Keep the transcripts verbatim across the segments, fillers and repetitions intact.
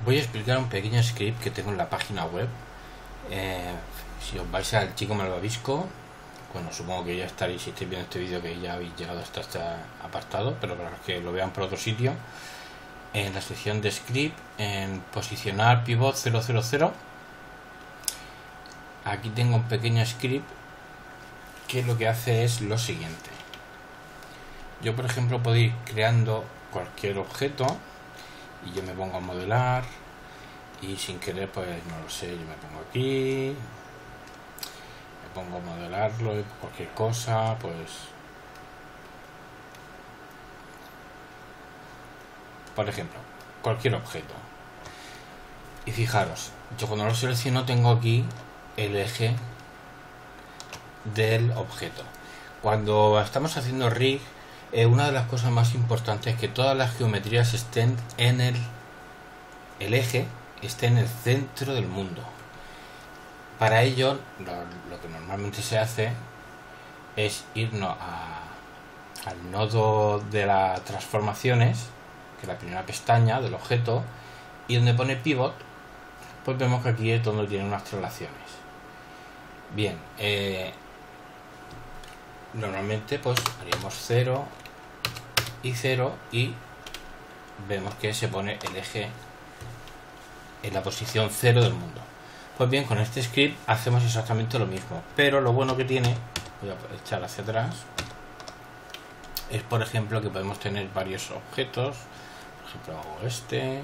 Voy a explicar un pequeño script que tengo en la página web. Eh, si os vais al Chico Malvavisco, bueno, supongo que ya estaréis, si estáis viendo este vídeo, que ya habéis llegado hasta este apartado, pero para los que lo vean por otro sitio, en la sección de script, en posicionar pivot cero cero cero, aquí tengo un pequeño script que lo que hace es lo siguiente. Yo, por ejemplo, puedo ir creando cualquier objeto y yo me pongo a modelar y sin querer, pues no lo sé, yo me pongo aquí, me pongo a modelarlo y cualquier cosa, pues por ejemplo, cualquier objeto. Y fijaros, yo cuando lo selecciono tengo aquí el eje del objeto. Cuando estamos haciendo rig, eh, una de las cosas más importantes es que todas las geometrías estén en el, el eje, esté en el centro del mundo. Para ello, lo, lo que normalmente se hace es irnos a, al nodo de las transformaciones, que es la primera pestaña del objeto, y donde pone pivot, pues vemos que aquí es donde tiene unas traslaciones. Bien, eh, normalmente pues haríamos cero y cero y vemos que se pone el eje en la posición cero del mundo. Pues bien, con este script hacemos exactamente lo mismo, pero lo bueno que tiene, voy a echar hacia atrás, es por ejemplo que podemos tener varios objetos. Por ejemplo, hago este,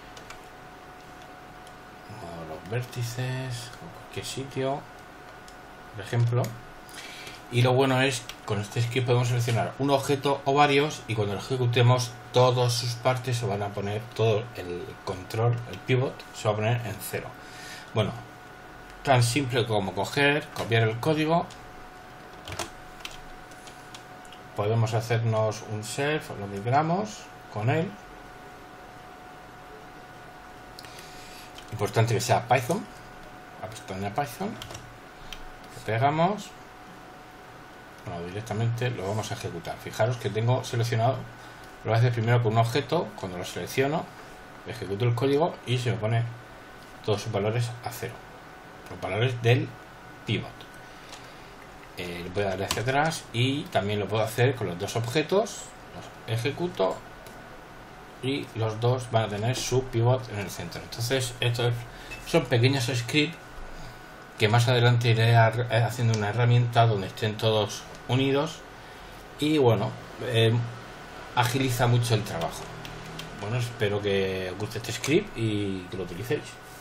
hago los vértices, o cualquier sitio, por ejemplo. Y lo bueno es, con este script podemos seleccionar un objeto o varios, y cuando lo ejecutemos, todas sus partes se van a poner, todo el control, el pivot, se va a poner en cero. Bueno, tan simple como coger, copiar el código, podemos hacernos un self o lo que queramos con él. Importante que sea Python, la pestaña Python, lo pegamos. Bueno, directamente lo vamos a ejecutar. Fijaros que tengo seleccionado, lo voy a hacer primero con un objeto. Cuando lo selecciono, ejecuto el código y se me pone todos sus valores a cero, los valores del pivot. Eh, le voy a dar hacia atrás y también lo puedo hacer con los dos objetos. Los ejecuto y los dos van a tener su pivot en el centro. Entonces, estos son pequeños scripts que más adelante iré haciendo una herramienta donde estén todos unidos y bueno, eh, agiliza mucho el trabajo. Bueno, espero que os guste este script y que lo utilicéis.